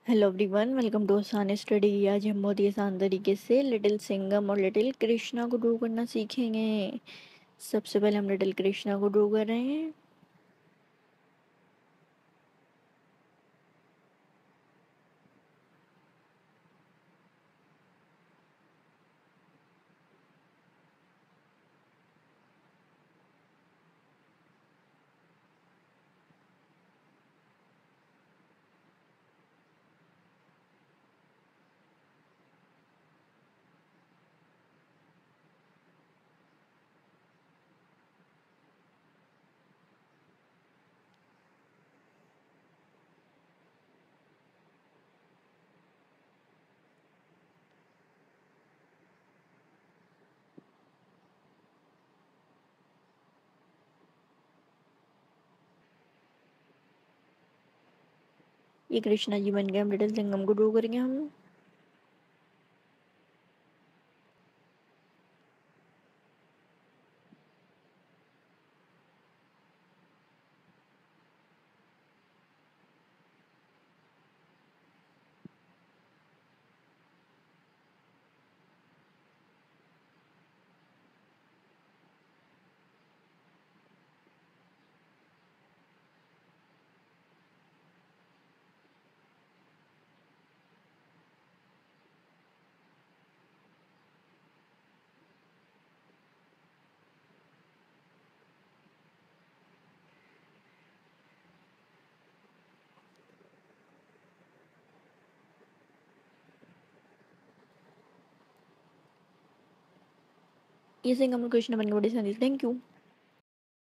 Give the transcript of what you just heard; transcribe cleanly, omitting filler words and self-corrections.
Hello everyone, welcome to Aasan study. आज हम बहुत ही आसान तरीके से लिटिल सिंघम और लिटिल कृष्णा को ड्रॉ करना सीखेंगे। सबसे पहले हम लिटिल कृष्णा को ड्रॉ कर रहे हैं। ये कृष्णा जी बन गए। हम लिटिल सिंघम को ड्रॉ करेंगे हम। ये सिंघम और कृष्णा बन गए बड़े संदेश। Thank you.